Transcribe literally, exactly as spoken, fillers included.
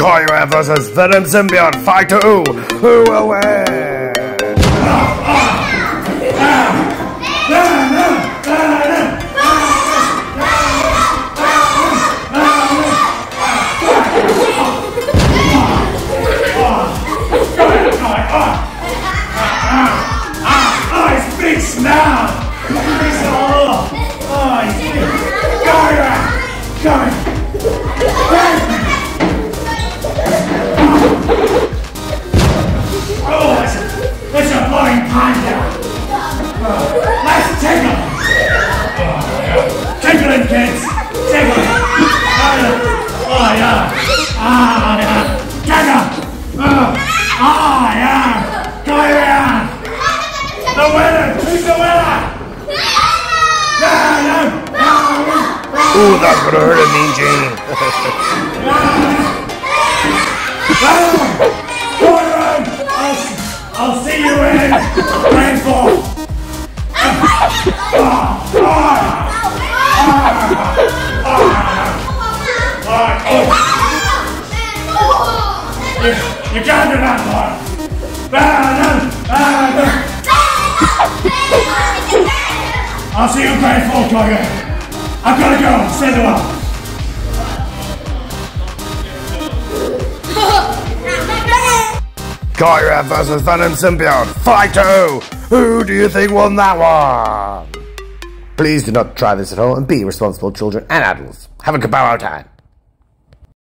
Khoi versus Venom symbiote. Fight to who? Who will win? Now! Oh, oh, he's big. Go, go. Oh, that's a, that's a flying panda. Oh, let's tickle him. Oh, yeah. Tickle him, kids. Tickle him. Oh, yeah. Ah, yeah. Tickle. Oh, ah, yeah. Go around. The winner! Who's the winner? Ooh, that's gonna hurt a mean Gene. I'll, I'll see you in rainfall. You, you can't do that, Lord. I'll see you in rainfall, Khoi. I've got to go. Send them up. Khoi versus Venom symbiote. Fight to who? Who do you think won that one? Please do not try this at home and be responsible children and adults. Have a Kapow time.